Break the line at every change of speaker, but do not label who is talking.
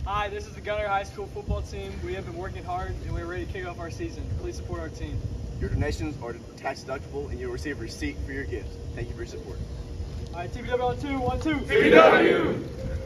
Hi, this is the Gunter High School football team. We have been working hard and we're ready to kick off our season. Please support our team.
Your donations are tax deductible and you'll receive a receipt for your gifts. Thank you for your support.
All right, TPW on 2, 1, 2.
TPW!